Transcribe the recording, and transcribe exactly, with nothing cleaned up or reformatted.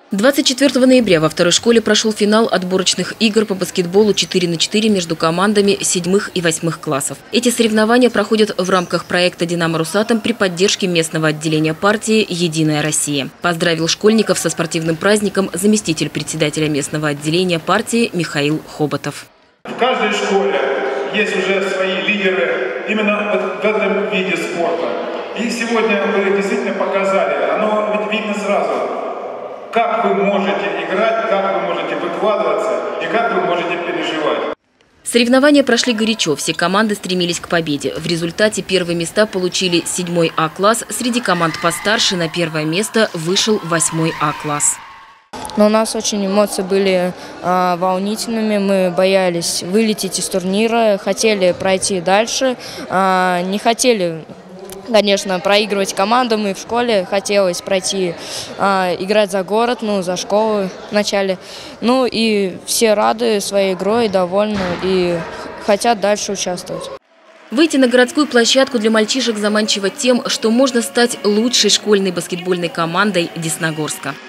двадцать четвёртого ноября во второй школе прошел финал отборочных игр по баскетболу четыре на четыре между командами седьмых и восьмых классов. Эти соревнования проходят в рамках проекта «Динамо Русатом» при поддержке местного отделения партии «Единая Россия». Поздравил школьников со спортивным праздником заместитель председателя местного отделения партии Михаил Хоботов. В каждой школе есть уже свои лидеры именно в этом виде спорта. И сегодня вы действительно показали, оно ведь видно сразу, как вы можете играть, как вы можете выкладываться и как вы можете переживать. Соревнования прошли горячо, все команды стремились к победе. В результате первые места получили седьмой А-класс, среди команд постарше на первое место вышел восьмой А-класс. Но у нас очень эмоции были э, волнительными, мы боялись вылететь из турнира, хотели пройти дальше, э, не хотели, конечно, проигрывать командам, и в школе хотелось пройти, э, играть за город, ну, за школу вначале. Ну и все рады своей игрой, довольны и хотят дальше участвовать. Выйти на городскую площадку для мальчишек заманчиво тем, что можно стать лучшей школьной баскетбольной командой Десногорска.